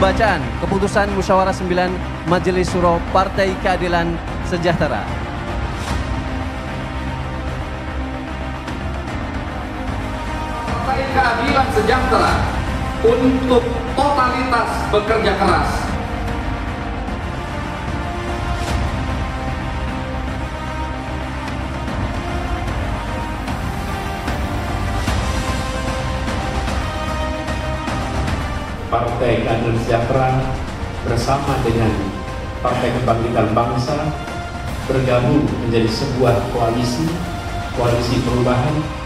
pembacaan keputusan Musyawarah 9 Majelis Syuro Partai Keadilan Sejahtera. Partai Keadilan Sejahtera untuk totalitas bekerja keras. Partai Keadilan Sejahtera bersama dengan Partai Kebangkitan Bangsa bergabung menjadi sebuah koalisi perubahan